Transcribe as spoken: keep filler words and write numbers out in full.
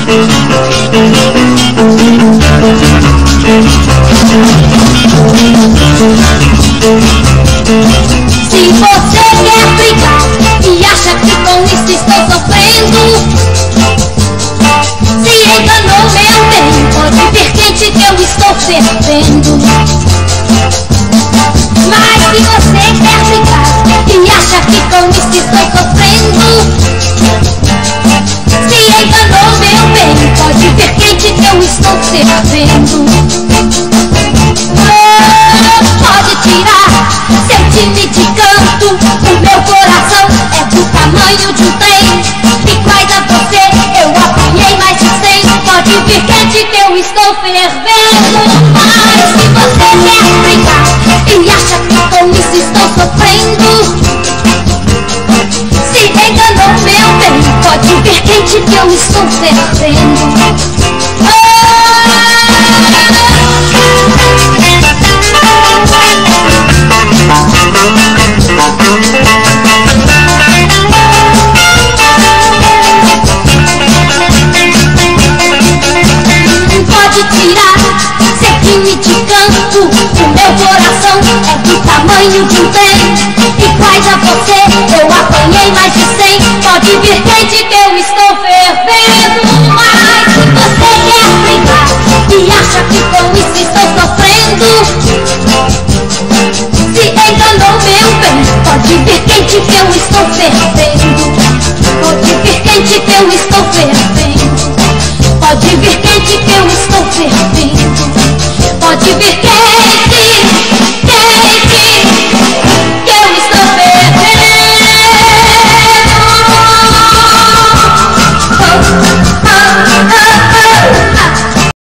Se você quer brigar e acha que com isso estou sofrendo, se enganou, meu bem, pode ver quente que eu estou fervendo. Mas se você quer brigar e acha que com isso estou sofrendo, se enganou, meu bem, pode ver quente que eu estou fervendo. Pode tirar seu time de canto, o meu coração é do tamanho de um trem. Iguais a você, eu apanhei mais de cem. Pode vir quente que eu estou fervendo. Mas se você quer brigar e acha que com isso estou sofrendo, se enganou, meu bem, pode vir quente que eu estou fervendo. Pode tirar sequinho de canto, o meu coração é do tamanho de um trem. Iguais a você, eu apanhei mais de cem. Pode vir quente que eu estou fervendo. Mas se você quer brigar e acha que com isso estou sofrendo, se enganou, meu bem, pode vir quente que eu estou fervendo. Pode vir quente que eu estou fervendo. Pode vir quente que eu estou fervendo. Pode vir quente.